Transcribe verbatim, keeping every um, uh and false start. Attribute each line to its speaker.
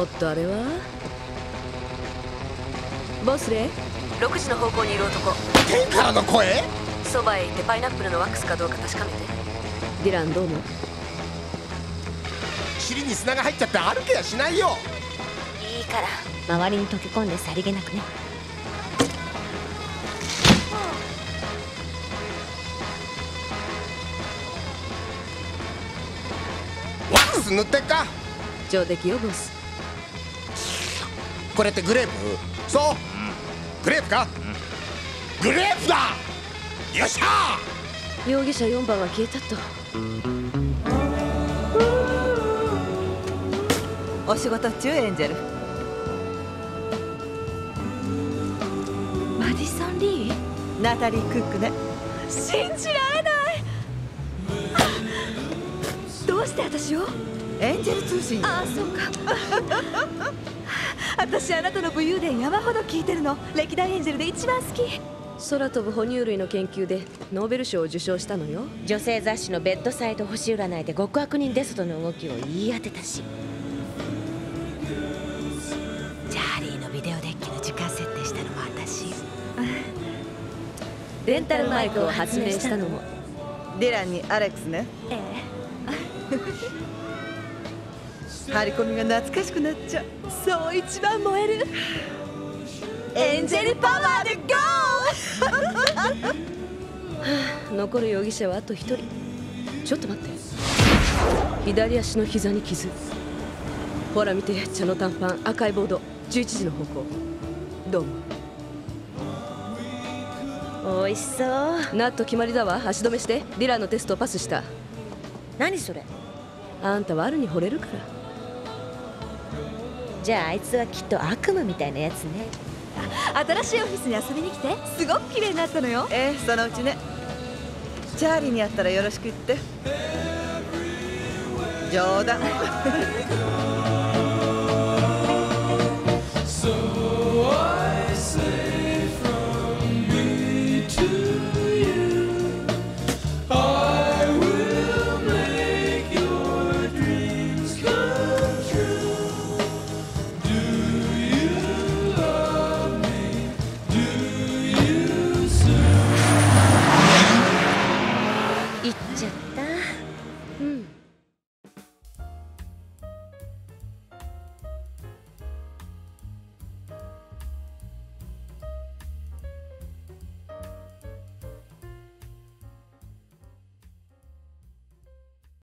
Speaker 1: おっと、あれはボスレイ、ろくじの方向にいる男。
Speaker 2: 天からの声？
Speaker 1: そばへ行ってパイナップルのワックスかどうか確かめて。ディラン、どう思う？
Speaker 2: 尻に砂が入っちゃって歩けやしないよ。
Speaker 3: いいから周りに溶け込んでさりげなくね。
Speaker 2: ワックス塗ってっか？
Speaker 1: 上出来よボス。
Speaker 2: これってグレープ？そう、うん、グレープか、うん、グレープだ。よっしゃ
Speaker 1: ー。容疑者よんばんは消えたと。
Speaker 4: お仕事中、エンジェル。
Speaker 3: マディソン・リー？
Speaker 4: ナタリー・クックね。
Speaker 3: 信じられない。どうして私を？
Speaker 4: エンジェル通信。
Speaker 3: ああ、そうか。私あなたの武勇伝山ほど聞いてるの。歴代エンジェルで一番好き。
Speaker 1: 空飛ぶ哺乳類の研究でノーベル賞を受賞したのよ。
Speaker 3: 女性雑誌のベッドサイド星占いで極悪人デストの動きを言い当てたし、チャーリーのビデオデッキの時間設定したのも私。
Speaker 1: レンタルマイクを発明したのも
Speaker 4: ディランにアレックスね。
Speaker 3: え
Speaker 4: え張り込みが懐かしくなっちゃう。
Speaker 3: そう一番燃える。エンジェルパワーでゴー。
Speaker 1: 残る容疑者はあとひとり。ちょっと待って、左足の膝に傷。ほら見て、茶の短パン、赤いボード、じゅういちじの方向。どうも。
Speaker 3: 美味しそう。
Speaker 1: ナット決まりだわ。足止めして。ディランのテストをパスした。
Speaker 3: 何それ？
Speaker 1: あんたは悪に惚れるから。
Speaker 3: じゃああいつはきっと悪夢みたいなやつね。新しいオフィスに遊びに来て。すごく綺麗になったのよ。
Speaker 4: ええ、そのうちね。チャーリーに会ったらよろしく言って。冗談。